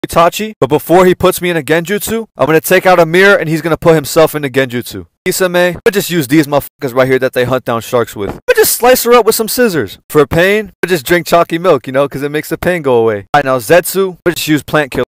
Itachi, but before he puts me in a genjutsu, I'm gonna take out a mirror and he's gonna put himself in the genjutsu. Kisame, I just use these motherfuckers right here that they hunt down sharks with. I just slice her up with some scissors. For pain, I just drink chalky milk, you know, because it makes the pain go away. Alright, now Zetsu, I just use plant killer.